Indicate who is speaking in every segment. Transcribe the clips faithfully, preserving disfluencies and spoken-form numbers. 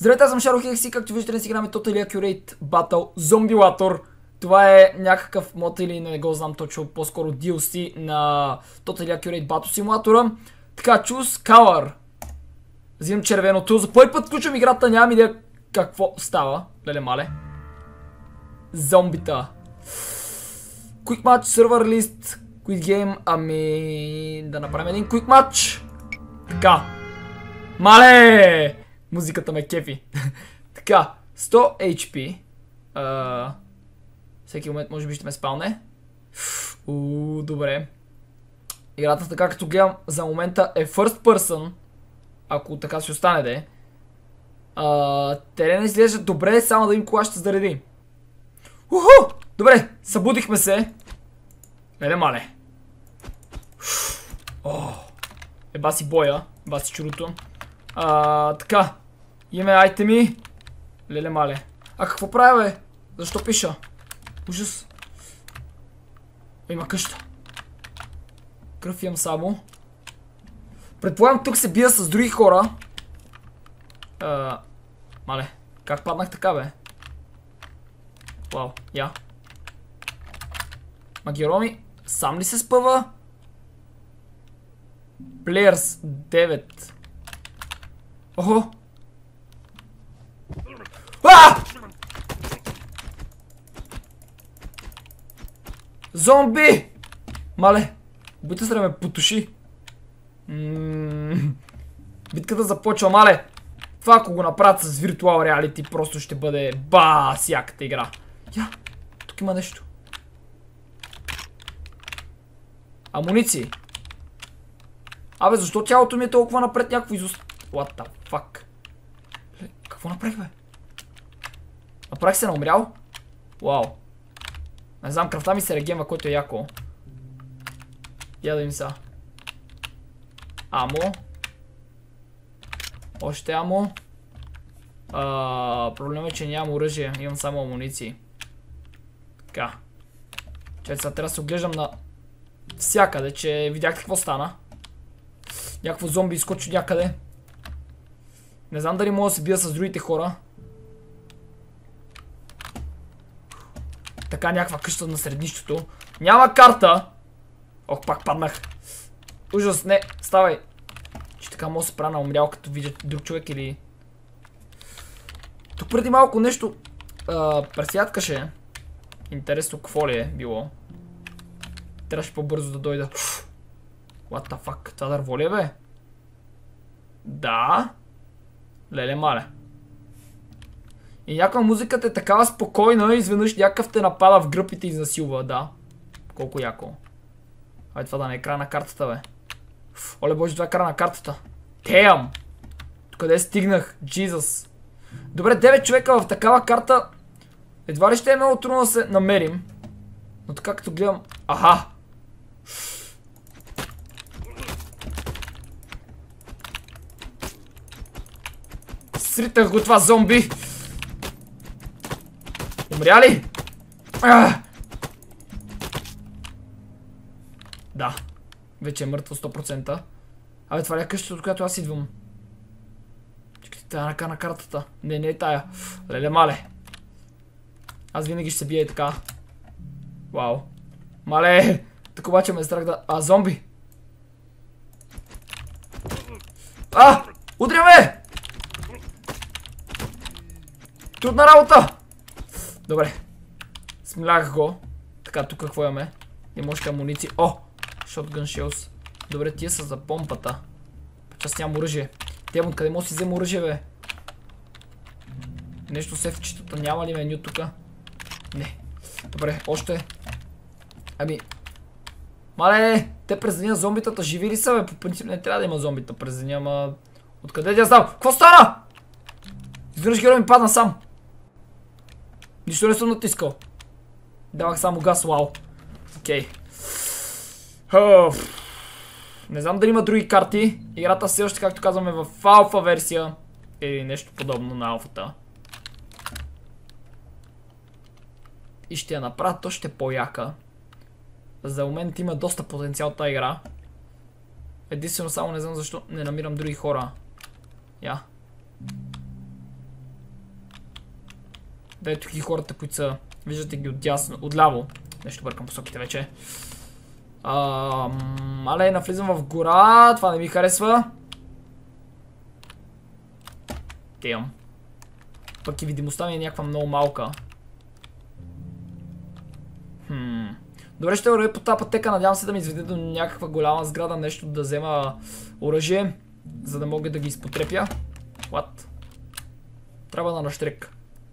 Speaker 1: Здравейте, аз съм Шаро Хекси, както виждате днес играме Totally Accurate Battle Zombielator. Това е някакъв мод или не го знам точно, по-скоро ди ел си на Totally Accurate Battle Simulator. Така, choose color. Взимам червеното. За първи път включвам играта, нямам идея какво става. Леле мале. Зомбита. Quick match, server list, quick game. Ами да направим един quick match. Така. Мале! Музиката ме кефи. Така, сто ейч пи. Uh, всеки момент може би ще ме спалне. Ууу, добре. Играта така като гледам за момента е first person. Ако така си остане де. Uh, терена изглежда добре, само да им кога ще зареди. Уху! Добре, събудихме се. Еле мале. О, е баси боя, баси чудото. Uh, така. Имаме айтеми. Леле мале. А какво правя, бе? Защо пиша? Ужас. Има къща. Кръв имам само. Предполагам тук се бия с други хора. Uh, мале. Как паднах така, бе? Вау, я. Магироми, сам ли се спъва? Players девет. Охо. А! Зомби! Мале, битката се да ме потуши. М-м-м. Битката започва, мале. Това ако го направят с Virtual Reality просто ще бъде ба всяката игра. Я, тук има нещо. Амуниции. Абе, защо тялото ми е толкова напред някакво изост... What the fuck? Какво направих, бе? Направих се на умрял? Вау. Не знам, кръвта ми се регенва, който е яко. Я да им са. Амо. Още амо. А, проблемът е, че нямам оръжие. Имам само амуниции. Така. Че сега трябва да се оглеждам на всякъде, че видяхте какво стана. Някакво зомби изкочи някъде. Не знам дали мога да се бия с другите хора. Така, някаква къща на среднището. Няма карта. Ох, пак паднах. Ужас, не, ставай. Че така мога да се правя на умрял, като видя друг човек или... Тук преди малко нещо пресядкаше. Интересно какво ли е било. Трябваше по-бързо да дойда. What the fuck? Това дърво ли е, бе? Да. Леле мале. И някаква музиката е такава спокойна и изведнъж някакъв те напада в гръб и те изнасилва, да. Колко яко. Ай, това да не е края на картата, бе. Оле боже, това е края на картата. Тем! Къде стигнах? Jesus. Добре, девет човека в такава карта. Едва ли ще е много трудно да се намерим. Но така като гледам... Аха! Сритах го това зомби! Умря ли? А! Да. Вече е мъртво сто процента. Абе, това ли е къщата, от която аз идвам? Чекайте, тая ръка на картата. Не, не е тая. Леле мале. Аз винаги ще се бия и така. Вау. Мале! Тук обаче ме е страх да... А, зомби! А! Удря ме! Трудна работа! Добре. Смилях го. Така, тук какво имаме? Има още амуниции. О! Shotgun shells. Добре, тия са за помпата. Аз нямам оръжие. Тем, откъде мога да си взема оръжие, бе? Нещо сефчетата. Няма ли меню тук? Не. Добре, още. Ами. Мале, те през деня зомбитата живи ли са, бе? По принцип не трябва да има зомбита през деня, ама... Откъде да знам? Какво стана? Изведнъж герой ми падна сам. Нищо не съм натискал. Давах само газ, вау. Окей. Не знам дали има други карти. Играта все още, както казваме, в алфа версия. Или нещо подобно на алфата. И ще я направя, то ще е по-яка. За момент има доста потенциал тази игра. Единствено само не знам защо не намирам други хора. Я. Да, ето ги хората, които са... Виждате ги отдясно, отляво. Нещо бъркам посоките вече. Ам... Але, навлизам в гора. Това не ми харесва. Тем. Пък и видимостта ми е някаква много малка. Хм... Добре, ще вървя по тази пътека. Надявам се да ми изведе до някаква голяма сграда. Нещо да взема оръжие. За да мога да ги изпотрепя. What? Трябва да нащрек.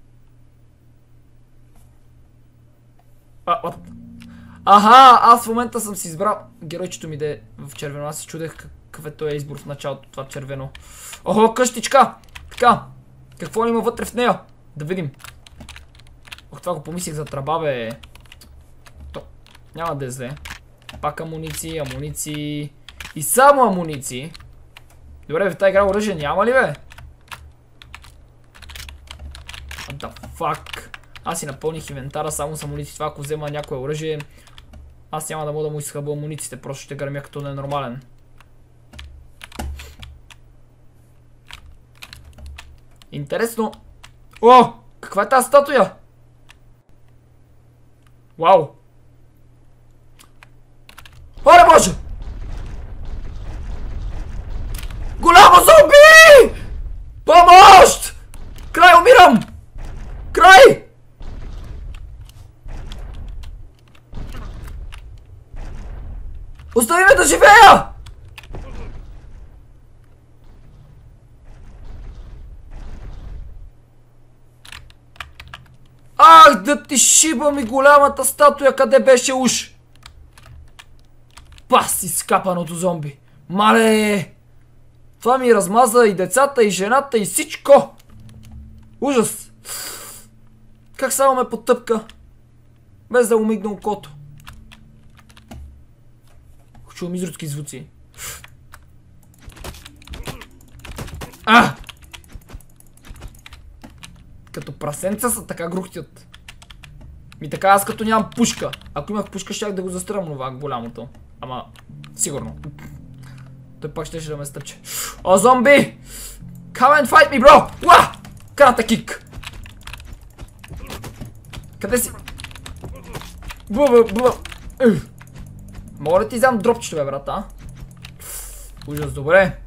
Speaker 1: А, what? Аха, аз в момента съм си избрал геройчето ми да е в червено. Аз се чудех какъв е този избор в началото, това червено. Охо, къщичка! Така, какво има вътре в нея? Да видим. Ох, това го помислих за тръба, бе. То, няма да е зле. Пак амуниции, амуниции и само амуниции. Добре, в тази игра оръжие няма ли, бе? What the fuck? Аз си напълних инвентара само с амуниции. Това ако взема някое оръжие, аз няма да мога да му изхъбя амунициите. Просто ще гърмя като ненормален. Интересно. О! Каква е тази статуя? Вау! Оле боже! Голямо зомби! Помощ! Край, умирам! Край! Остави ме да живея! Ах, да ти шиба ми голямата статуя, къде беше уж? Пас, изкапаното зомби. Мале! Това ми размаза и децата, и жената, и всичко! Ужас! Как само ме потъпка? Без да умигна окото. Чувам изродски звуци. А! Като прасенца са така грухтят. Ми така аз като нямам пушка. Ако имах пушка, щях да го застрелям това голямото. Ама, сигурно. Той пак ще да ме стъпче. О, зомби! Come and fight me, bro! Уа! Карата кик! Къде си? Бу-бу, бу. Мога да ти вземам дропчето, бе, брата? Ужас, добре.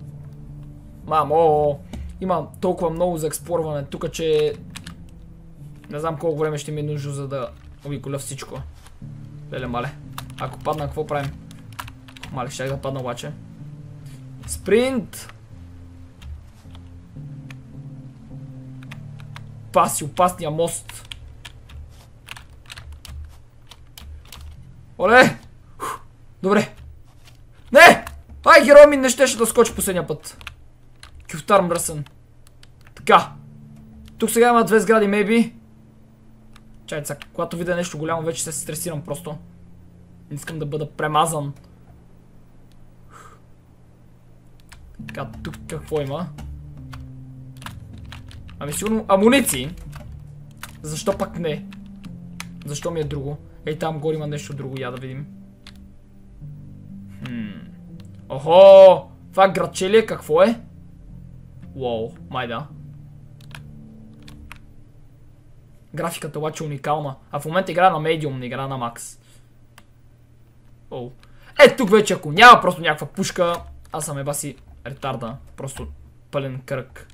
Speaker 1: Мамо, има толкова много за експлорване тук, че не знам колко време ще ми е нужно, за да обиколя всичко. Леле, мале. Ако падна, какво правим? Мале, щях да падна обаче. Спринт! Паси, опасния мост. Оле! Добре. Не! Ай, герой ми не щеше да скочи последния път. Кюфтар мръсен. Така. Тук сега има две сгради, maybe. Чай, сега, когато видя нещо голямо, вече се стресирам просто. Не искам да бъда премазан. Така, тук какво има? Ами сигурно амуниции. Защо пак не? Защо ми е друго? Ей, там горе има нещо друго, я да видим. Хм. Охо! Това градче ли е? Какво е? Уоу, май да. Графиката обаче е уникална. А в момента игра на Medium, не игра на Max. Оу. Е, тук вече ако няма просто някаква пушка, аз съм еба си ретарда. Просто пълен кръг.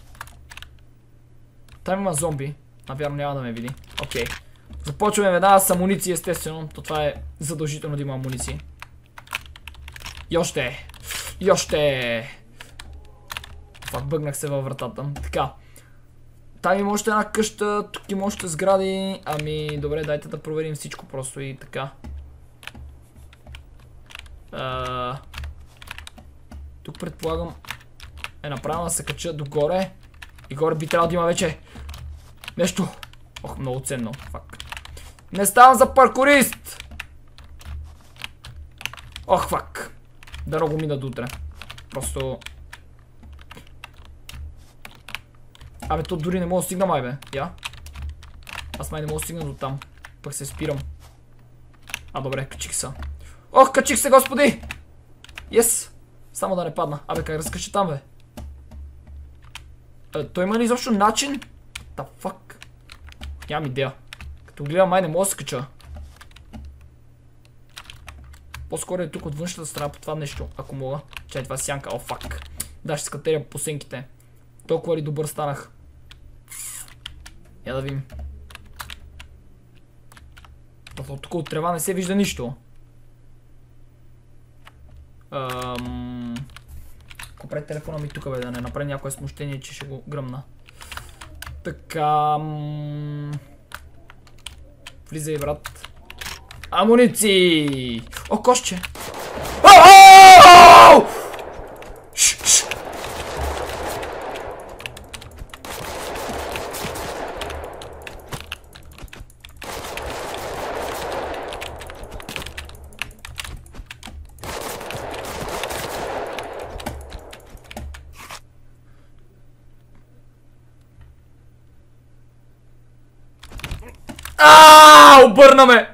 Speaker 1: Там има зомби. Навярно няма да ме види. Окей. Започваме веднага с амуниции, естествено. То това е задължително да има амуниции. И още. И още. Това бъгнах се във вратата. Така. Там има още една къща. Тук има още сгради. Ами, добре, дайте да проверим всичко просто и така. А... Тук предполагам е направено да се кача догоре. И горе би трябвало да има вече нещо. Ох, много ценно. Фак. Не ставам за паркурист! Ох, фак. Да много мина до утре. Просто... Абе, то дори не мога да стигна, май бе. Я. Аз май не мога да стигна до там. Пък се спирам. А, добре, качих се. Ох, качих се, господи! Yes! Само да не падна. Абе, как разкача там, бе? А, той има ли изобщо начин? What the fuck? Нямам идея. Като гледам, май не мога да се кача. По-скоро е тук от външната страна по това нещо, ако мога. Чай, това е сянка. О, фак. Да, ще скатеря по сенките. Толкова ли добър станах? Я да видим. Тук от трева не се вижда нищо. Ам... Копре телефона ми тук, бе, да не направи някое смущение, че ще го гръмна. Така... Влизай, брат. Амуниции! О, кошче! Ау! Ааа, обърна ме!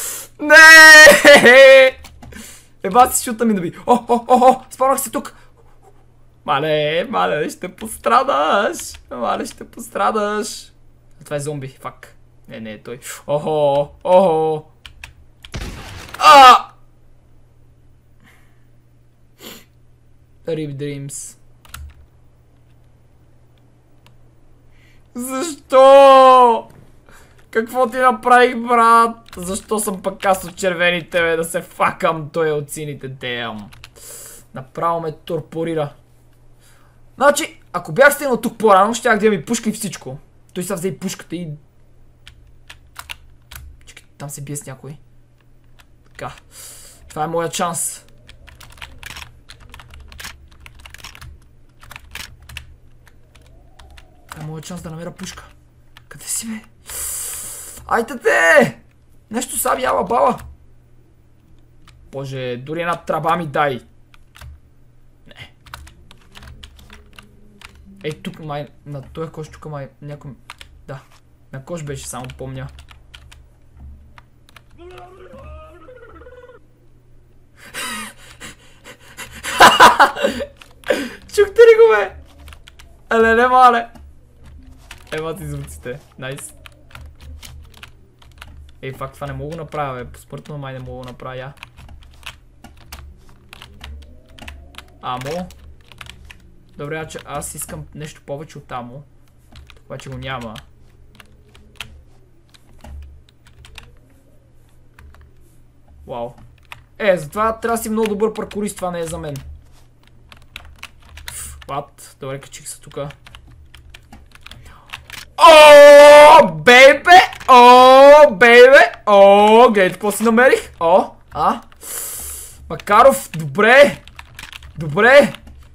Speaker 1: Не! Еба си шута ми да би. О, о, о, о, спомнах се тук. Мале, мале, ще пострадаш. Мале, ще пострадаш. Това е зомби, фак. Не, не, той. Охо, охо. А! Rip Dreams. Защо? Какво ти направих, брат? Защо съм пък аз от червените, бе, да се факам той от сините, деям. Направо ме торпорира. Значи, ако бях стигнал тук по-рано, щях да имам и пушка и всичко. Той сега взе и пушката и... Чекай, там се бие с някой. Така. Това е моя шанс. Това е моя шанс да намеря пушка. Къде си, бе? Айде те! Нещо са яла баба. Боже, дори една тръба ми дай. Не. Ей, тук май, на този кош тук май някой... Да, на кош беше, само помня. Чухте ли го, бе? Еле, мале. Ема ти звуците, найс. Ей, факт, това не мога да направя, бе. Посмъртно май не мога да направя. Амо. Добре, че аз искам нещо повече от амо. Това, че го няма. Вау. Е, затова трябва да си много добър паркурист, това не е за мен. What? Добре, качих се тука. О, бейбе! О, бейбе! О, гледай, какво си намерих? О, а? Макаров, добре! Добре!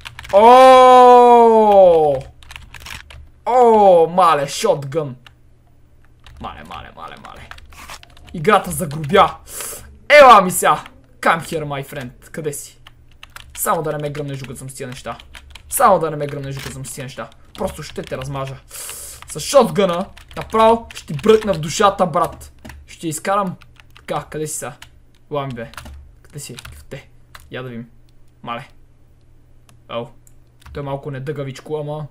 Speaker 1: О! О, мале, шотгън! Мале, мале, мале, мале. Играта загрубя. Ела ми сега! Come here, my friend. Къде си? Само да не ме гръмнеш, докато съм с тия неща. Само да не ме гръмнеш, докато съм с тия неща. Просто ще те размажа. С шотгъна направо ще ти бръкна в душата, брат. Ще изкарам. Така, къде си са? Лами, бе. Къде си? Те. Я да видим. Мале. Ау. Той е малко недъгавичко, ама...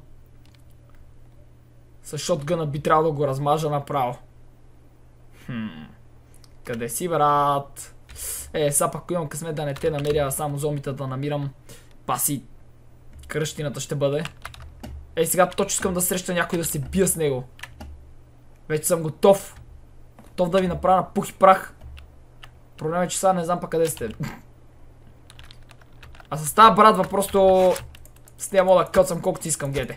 Speaker 1: С шотгъна би трябвало да го размажа направо. Хм. Къде си, брат? Е, сега пак имам късмет да не те намеря, само зомбите да намирам. Паси. Кръщината ще бъде. Ей, сега точно искам да среща някой да се бия с него. Вече съм готов. Готов да ви направя на пух и прах. Проблем е, че сега не знам па къде сте. А с тази брадва просто... С нея мога да къцам колкото искам, гледайте.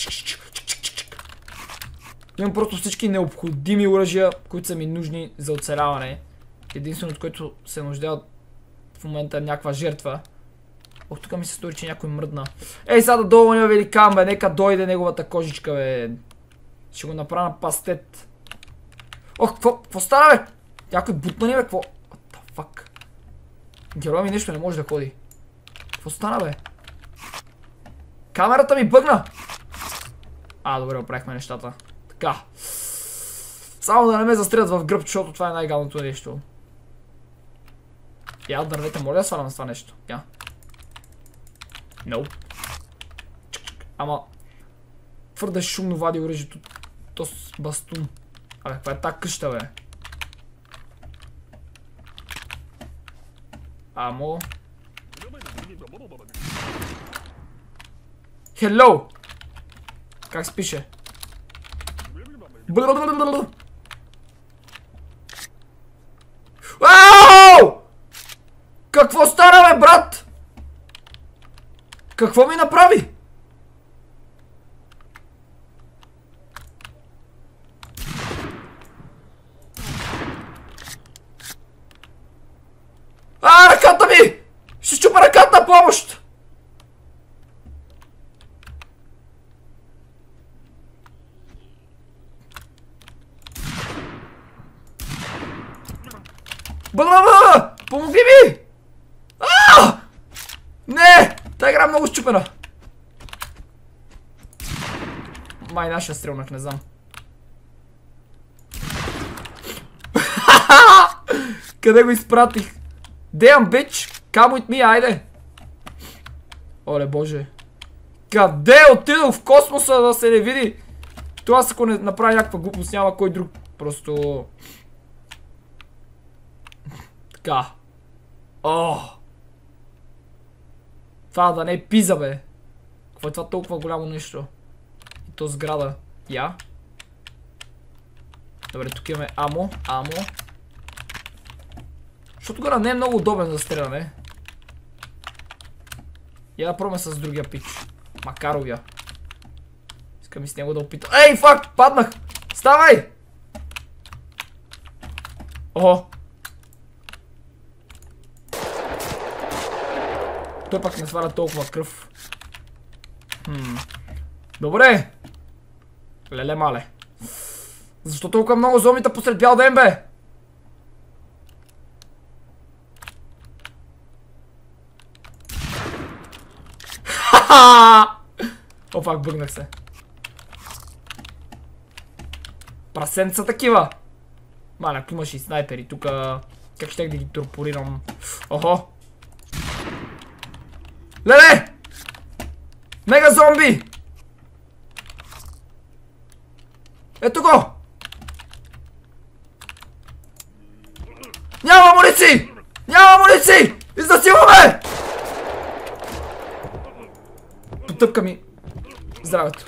Speaker 1: Имам просто всички необходими оръжия, които са ми нужни за оцеляване. Единственото, което се нуждае в момента е някаква жертва. Ох, тук ми се стори, че някой мръдна. Ей, сега да долу няма великан, бе. Нека дойде неговата кожичка, бе. Ще го направя на пастет. Ох, какво? Какво стана, бе? Някой бутна ни, бе? Какво? What the fuck? Героя ми нещо не може да ходи. Какво стана, бе? Камерата ми бъгна! А, добре, оправихме нещата. Така. Само да не ме застрелят в гръб, защото това е най-гадното нещо. Я, дървете, моля да свалям с това нещо. Я. No. Ама... Твърде шумно вади оръжието. То с бастун. Абе, каква е тази къща, бе? Амо. Hello! Как се пише? Ау! Какво стана, бе, брат? Какво ми направи? А, ръката ми! Ще щупа ръката, помощ! Бла-бла-бла! Помогни ми! Ааа! Не! Та игра е много щупена. Май нашия стрелнах, не знам. Къде го изпратих? Damn, bitch! Come with me, айде! Оле, боже. Къде отидох в космоса да се не види? Това ако не направи някаква глупост, няма кой друг. Просто... Така. О! Това да не е пиза, бе. Какво е това толкова голямо нещо? И то сграда. Я? Добре, тук имаме амо. Амо. Защото гора не е много удобен за стреляне. Я да пробваме с другия пич. Макаровия. Искам и с него да опитам. Ей, фак! Паднах! Ставай! Охо! Той пак не сваля толкова кръв. Хм. Добре! Леле мале. Защо толкова много зомбита посред бял ден, бе? Ха-ха! О, пак бъгнах се. Прасенца са такива. Мале, ако имаш и снайпери тука, как ще да ги торпорирам? Охо! Леле! Мега зомби! Ето го! Няма амуниции! Няма амуниции! Изнасилваме! Потъпка ми здравето.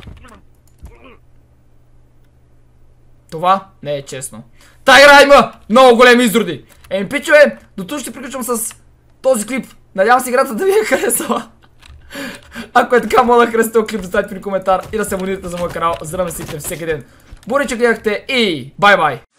Speaker 1: Това не е честно. Та игра има много големи изроди. Еми, пичове, до тук ще приключвам с този клип. Надявам се играта да ви е харесала. Ако е така, моля да харесате този клип, да ставите при коментар и да се абонирате за моя канал, за да ме следите всеки ден. Благодаря, че гледахте и бай-бай!